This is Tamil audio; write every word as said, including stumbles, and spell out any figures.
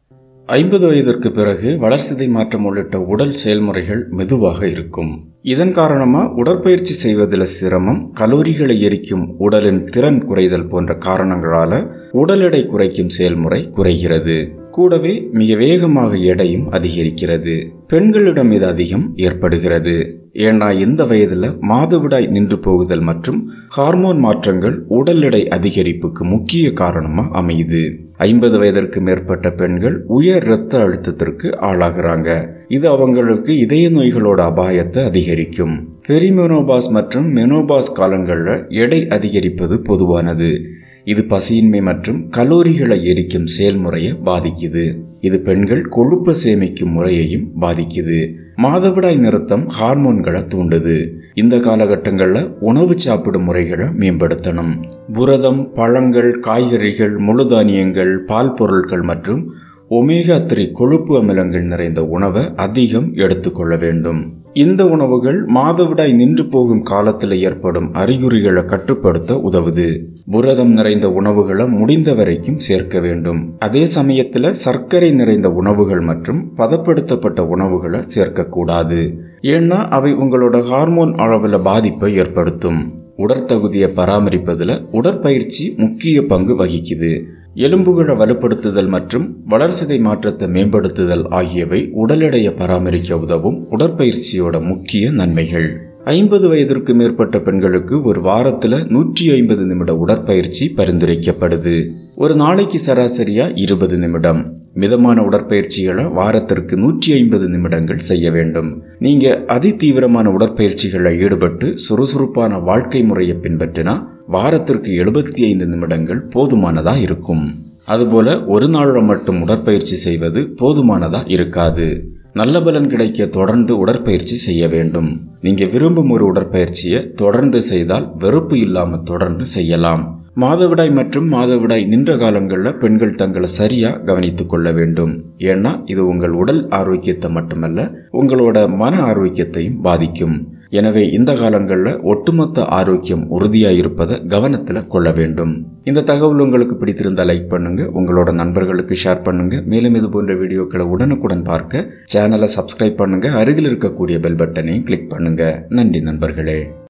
ஐம்பது வயதிற்கு பிறகு வளர்சிதை மாற்றம் உள்ளிட்ட உடல் செயல்முறைகள் மெதுவாக இருக்கும். இதன் காரணமா உடற்பயிற்சி செய்வதில் சிரமம், கலோரிகளை எரிக்கும் உடலின் திறன் குறைதல் போன்ற காரணங்களால உடல் எடை குறைக்கும் செயல்முறை குறைகிறது. கூடவே மிக வேகமாக எடையும் அதிகரிக்கிறது. பெண்களிடம் இது அதிகம் ஏற்படுகிறது. ஏன்னா இந்த வயதுல மாதவிடாய் நின்று போகுதல் மற்றும் ஹார்மோன் மாற்றங்கள் உடல் எடை அதிகரிப்புக்கு முக்கிய காரணமா அமையுது. ஐம்பது வயதிற்கு மேற்பட்ட பெண்கள் உயர் இரத்த அழுத்தத்திற்கு ஆளாகிறாங்க. இது அவங்களுக்கு இதய நோய்களோட அபாயத்தை அதிகரிக்கும். பெரிமெனோபாஸ் மற்றும் மெனோபாஸ் காலங்களில் எடை அதிகரிப்பது பொதுவானது. இது பசியின்மை மற்றும் கலோரிகளை எரிக்கும் செயல்முறையை பாதிக்குது. இது பெண்கள் கொழுப்பை சேமிக்கும் முறையையும் பாதிக்குது. மாதவிடாய் நிறுத்தம் ஹார்மோன்களை தூண்டுது. இந்த காலகட்டங்களில் உணவு சாப்பிடும் முறைகளை மேம்படுத்தணும். புரதம், பழங்கள், காய்கறிகள், முழு தானியங்கள், பால் பொருட்கள் மற்றும் ஒமேகா த்ரீ கொழுப்பு அமிலங்கள் நிறைந்த உணவை அதிகம் எடுத்துக்கொள்ள வேண்டும். இந்த உணவுகள் மாதவிடாய் நின்று போகும் காலத்தில் ஏற்படும் அறிகுறிகளை கட்டுப்படுத்த உதவுது. புரதம் நிறைந்த உணவுகளை முடிந்த வரைக்கும் சேர்க்க வேண்டும். அதே சமயத்தில் சர்க்கரை நிறைந்த உணவுகள் மற்றும் பதப்படுத்தப்பட்ட உணவுகளை சேர்க்கக்கூடாது. ஏன்னா அவை உங்களோட ஹார்மோன் அளவில் பாதிப்பை ஏற்படுத்தும். உடற்தகுதியை பராமரிப்பதில் உடற்பயிற்சி முக்கிய பங்கு வகிக்குது. எலும்புகளை வலுப்படுத்துதல் மற்றும் வளர்சிதை மாற்றத்தை மேம்படுத்துதல் ஆகியவை உடல் எடையை பராமரிக்க உதவும் உடற்பயிற்சியோட முக்கிய நன்மைகள். ஐம்பது வயதிற்கு மேற்பட்ட பெண்களுக்கு ஒரு வாரத்தில் நூற்றி ஐம்பது நிமிட உடற்பயிற்சி பரிந்துரைக்கப்படுது. ஒரு நாளைக்கு சராசரியா இருபது நிமிடம். மிதமான உடற்பயிற்சிகளை வாரத்திற்கு நூற்றி ஐம்பது நிமிடங்கள் செய்ய வேண்டும். நீங்க அதி தீவிரமான உடற்பயிற்சிகளில் ஈடுபட்டு சுறுசுறுப்பான வாழ்க்கை முறையை பின்பற்றினா வாரத்திற்கு எழுபத்தி ஐந்து நிமிடங்கள் போதுமானதா இருக்கும். அதுபோல ஒரு நாள்ல மட்டும் உடற்பயிற்சி செய்வது போதுமானதா இருக்காது. நல்ல பலன் கிடைக்க தொடர்ந்து உடற்பயிற்சி செய்ய வேண்டும். நீங்க விரும்பும் ஒரு உடற்பயிற்சியை தொடர்ந்து செய்தால் வெறுப்பு இல்லாம தொடர்ந்து செய்யலாம். மாதவிடாய் மற்றும் மாதவிடாய் நின்ற காலங்களில் பெண்கள் தங்களை சரியா கவனித்துக் கொள்ள வேண்டும். ஏன்னா இது உங்கள் உடல் ஆரோக்கியத்தை மட்டுமல்ல, உங்களோட மன ஆரோக்கியத்தையும் பாதிக்கும். எனவே இந்த காலங்களில் ஒட்டுமொத்த ஆரோக்கியம் உறுதியாக இருப்பதை கவனத்தில் கொள்ள வேண்டும். இந்த தகவல் உங்களுக்கு பிடித்திருந்தால் லைக் பண்ணுங்க, உங்களோட நண்பர்களுக்கு ஷேர் பண்ணுங்க. மேலும் இது போன்ற வீடியோக்களை உடனுக்குடன் பார்க்க சேனலை சப்ஸ்கிரைப் பண்ணுங்க. அருகில் இருக்கக்கூடிய பெல் பட்டனையும் கிளிக் பண்ணுங்க. நன்றி நண்பர்களே.